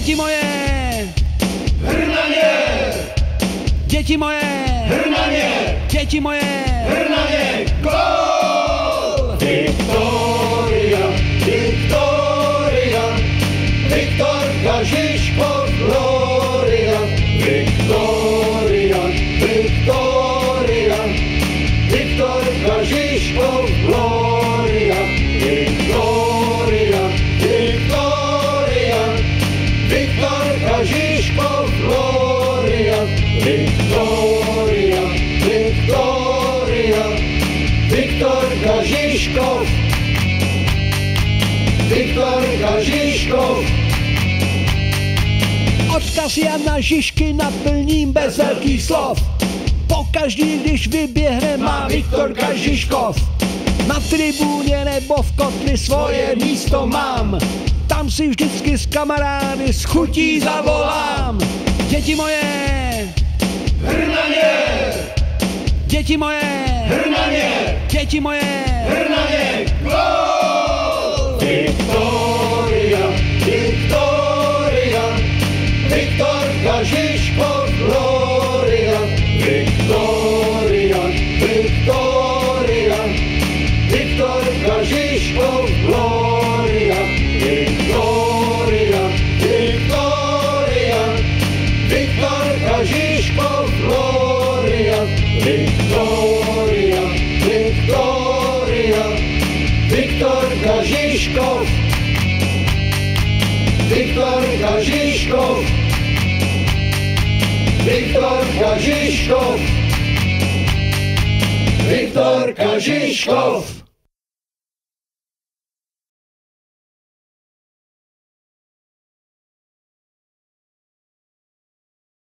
Děti moje! Hrnaně! Děti moje! Hrnaně! Děti moje! Hrnaně! Gól! Viktoria! Viktoria! Viktorka Žižkov Gloria! Viktoria! Viktoria! Viktorka Žižkov Gloria! Viktoria! Viktoria! Viktorka Žižkov Gloria! Viktoria! Viktoria! Viktorka Žižkov! Viktorka Žižkov! Odkaz Jana Žižky naplním bez velkých slov. Pokaždý, když vyběhne, má Viktorka Žižkov. Na tribuně nebo v kotli svoje místo mám. Tam si vždycky s kamarády s chutí zavolám. Děti moje! Hrnaně! Děti moje! Hrnaně! Děti moje! Hrnaně! Gól! Viktoria! Viktoria! Viktorka Žižkov Gloria! Viktoria! Viktoria! Viktorka Žižkov Gloria! Viktoria! Viktoria! Viktorka Žižkov Gloria! Viktoria! Viktoria! Viktorka Žižkov! Viktorka Žižkov! Viktorka Žižkov! Viktorka Žižkov!